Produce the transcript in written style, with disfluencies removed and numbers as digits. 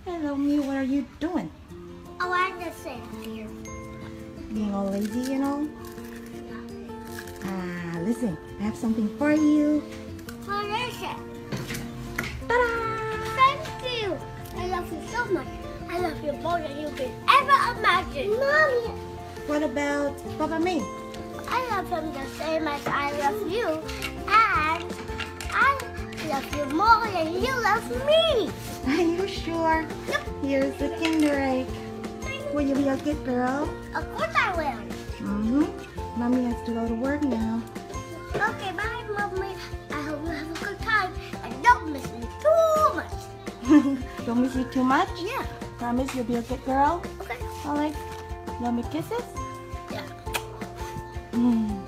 Hello, Mew. What are you doing? Oh, I'm just sitting here. Being all lazy, you know? Listen. I have something for you. What is it? Ta-da! Thank you. I love you so much. I love you more than you can ever imagine. Mommy. What about Papa May? I love him the same as I love you. And I love you more than you love me. Are you sure? Yep. Here's the Kinder Egg. Will you be a good girl? Of course I will. Mommy has to go to work now. Okay, bye, Mommy. I hope you have a good time and don't miss me too much. Don't miss you too much? Yeah. Promise you'll be a good girl? Okay. Alright. You want me kisses? Yeah.